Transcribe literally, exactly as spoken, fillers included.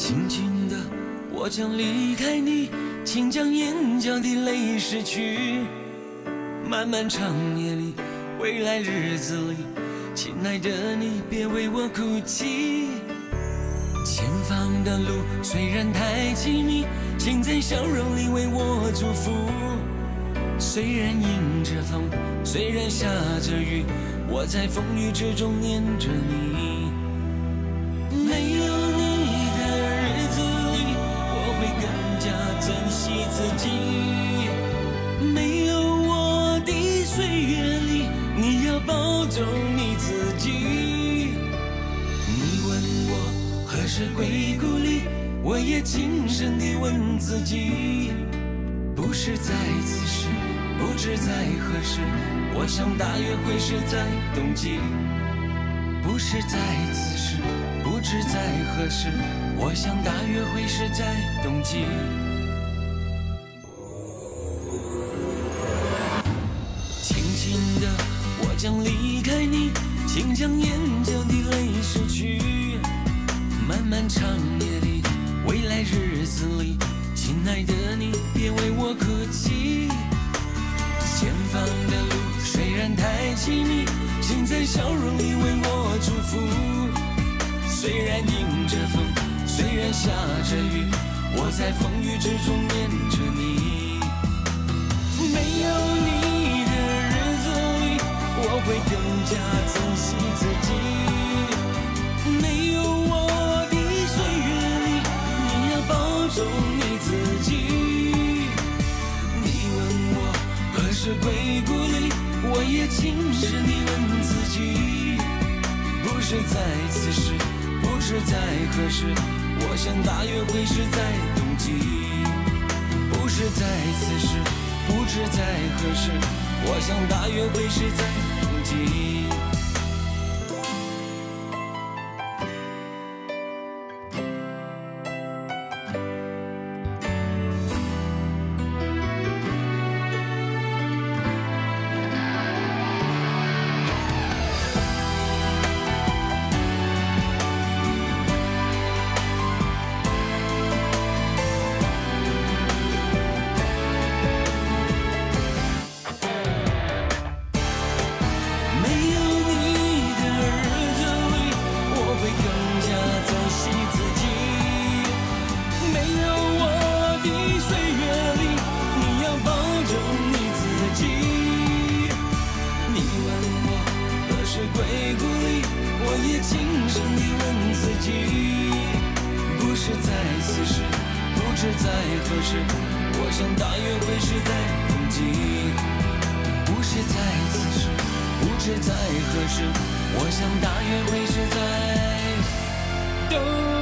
轻轻的，我将离开你，请将眼角的泪拭去。漫漫长夜里，未来日子里，亲爱的你，别为我哭泣。前方的路虽然太凄迷，请在笑容里为我祝福。虽然迎着风，虽然下着雨，我在风雨之中念着你。没有你的日子里，我会更加珍惜自己。没有我的岁月里，你要保重你自己。你问我何时归故里，我也轻声地问自己。不是在此时，不知在何时，我想大约会是在冬季。不是在此时，不知在何时，我想大约会是在冬季。轻轻的，我将离开你，请将眼角的泪拭去。漫漫长夜里，未来日子里，亲爱的你，别为我哭泣。前方的路虽然太凄迷，请在笑容里为我祝福。虽然迎着风，虽然下着雨，我在风雨之中念着你。没有你的日子里，我会更加珍惜自己。没有我的岁月里，你要保重你自己。何时归故里，我也轻声地问自己。不是在此时，不知在何时，我想大约会是在冬季。不是在此时，不知在何时，我想大约会是在冬季。是在何时，我想大约会是在冬